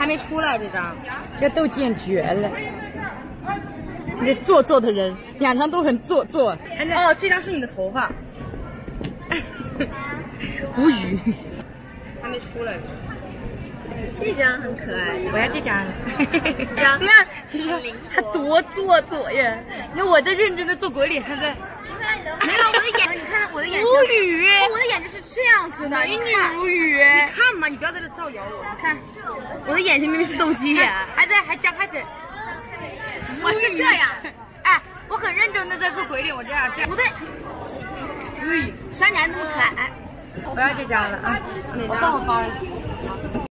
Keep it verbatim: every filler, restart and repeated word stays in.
还没出来这张， 这都简绝了。你这做作的人，两张都很做作。 哦，这张是你的头发。 无语。 还没出来。 这张很可爱， 我要这张。 这张你看，这张他多做作呀！你看我在认真的做鬼脸，他在。 没有我的眼，你看我的眼睛。 无语。 我的眼睛是这样子的， 美女你无语。 你看嘛，你不要在这造谣我。你看，我的眼睛明明是斗鸡眼， 还在还张开嘴。 我是这样。 哎，我很认真的在做鬼脸，我这样这样。 不对。所以，啥你还那么可爱？ 我要这张了啊！ 哪张？ 我放我包里。